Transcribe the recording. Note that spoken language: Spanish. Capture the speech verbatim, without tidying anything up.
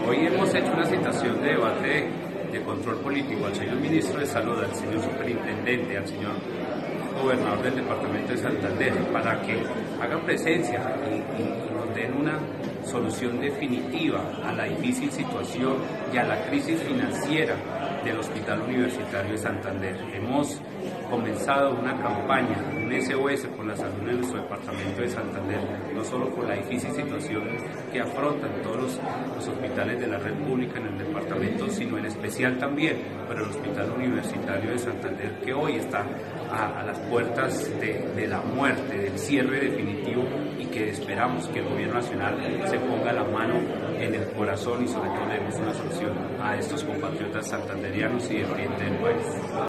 hoy hemos hecho una citación de debate de control político al señor ministro de Salud, al señor superintendente, al señor gobernador del departamento de Santander, para que hagan presencia y, y, y nos den una solución definitiva a la difícil situación y a la crisis financiera del Hospital Universitario de Santander. Hemos comenzado una campaña, un S O S por la salud de nuestro departamento de Santander, no solo por la difícil situación que afrontan todos los, los hospitales de la red pública en el departamento, sino en especial también para el Hospital Universitario de Santander, que hoy está a, a las puertas de, de la muerte, del cierre definitivo, y que esperamos que el gobierno nacional se ponga la mano en el corazón y sobre todo le demos una solución a estos compatriotas santanderianos y de oriente del país.